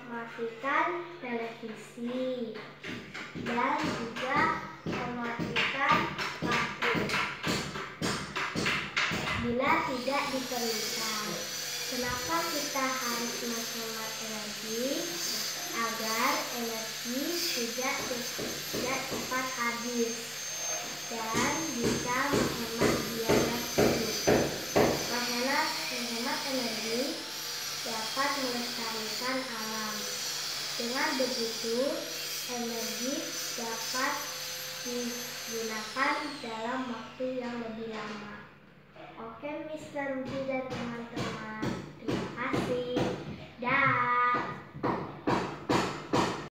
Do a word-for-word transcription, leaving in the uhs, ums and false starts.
mematikan televisi dan juga mematikan lampu bila tidak diperlukan. Kenapa kita harus menghemat energi? Agar energi tidak tidak cepat habis dan bisa menghemat biaya hidup. Menghemat, menghemat energi dapat melestarikan alam. Dengan begitu, energi dapat digunakan dalam waktu yang lebih lama. Oke, Mister Rudi dan teman-teman, terima kasih. Dah.